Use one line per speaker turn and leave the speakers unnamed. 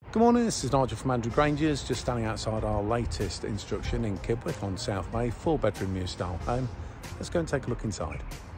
Good morning, this is Nigel from Andrew Granger's, just standing outside our latest instruction in Kibworth on South May, 4-bedroom mews style home. Let's go and take a look inside.